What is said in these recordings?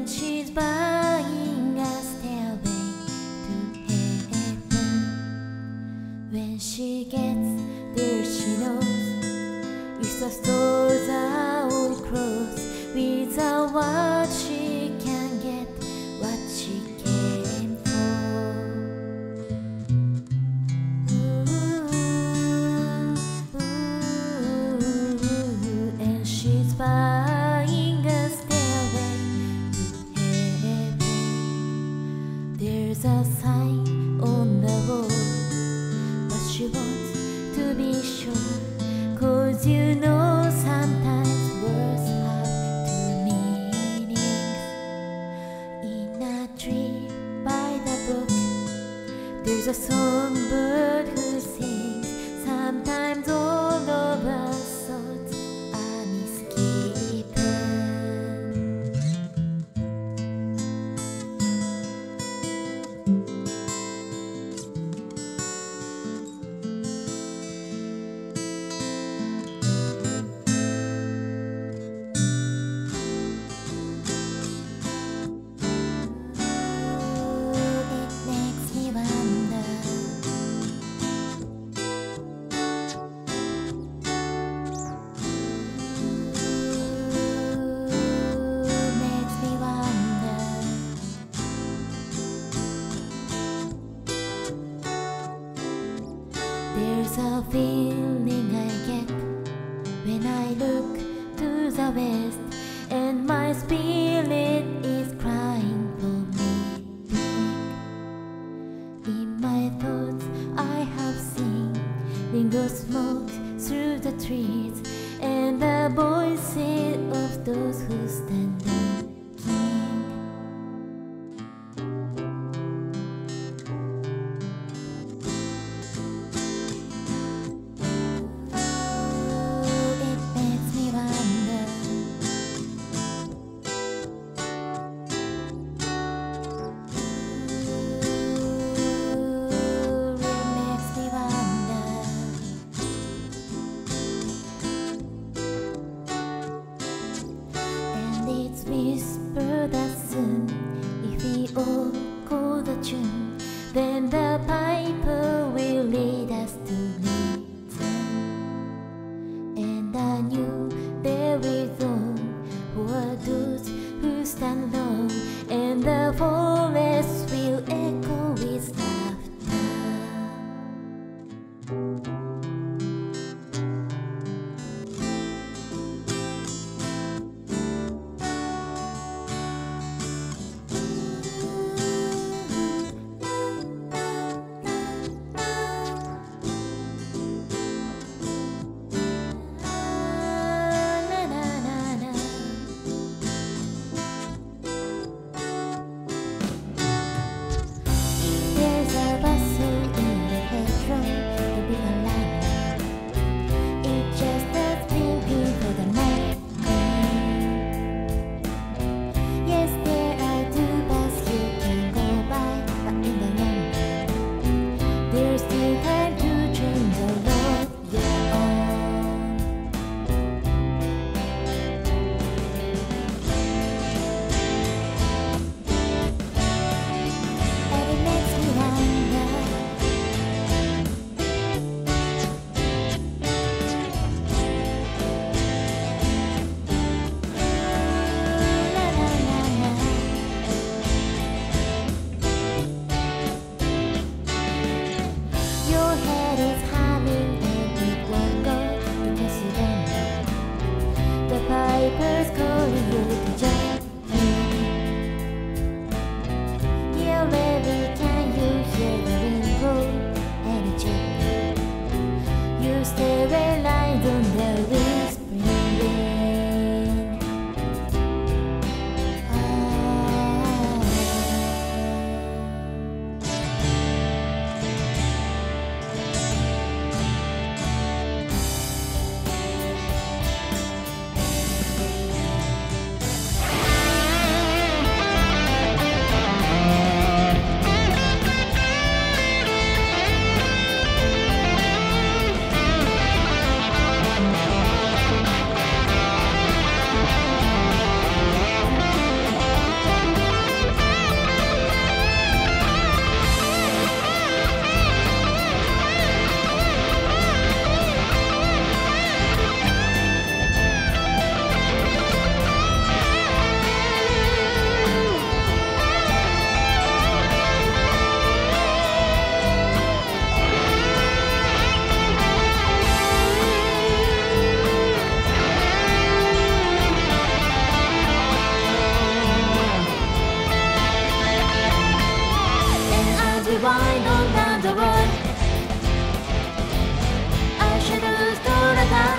and she's buying a stairway to heaven. When she gets there, she knows if the stores are all closed, without what she can get what she came for. And she's buying a stairway to heaven. There's a sign on the wall, but she wants to be sure, 'cause you know sometimes words have two meanings. In a tree by the brook, there's a songbird who sings. Sometimes all of us thoughts are misgiven. There's a feeling I get when I look to the west, and my spirit is crying for me. In my thoughts I have seen lingo smoke through the trees, and the voices of those who stand looking. Whisper that soon, if we all call the tune, then the piper will lead us to listen. And I knew there is all who are those who stand long, and the forest will echo with laughter.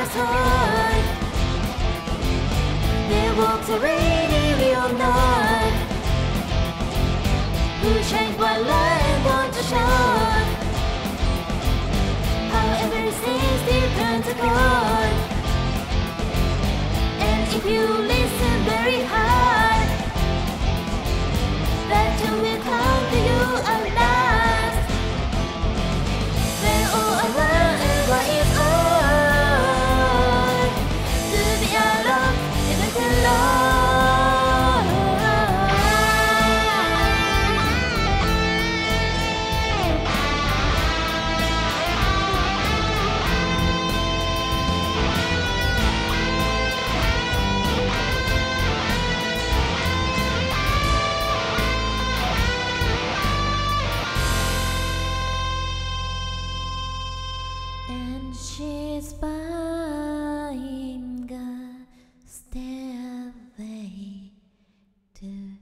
heart. They walked away nearly all night. Who changed my life, want to shout. However, since they turned to God. And if you listen very hard, that tune will come to you at last. Then all I want and what is all to be alone, never to love. And she's buying a stairway to